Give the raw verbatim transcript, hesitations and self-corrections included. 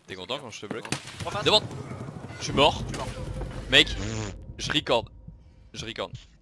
T'es content quand je te bloque? Reface. Devant. Je suis mort. Je suis mort. Mec, je record. Je record.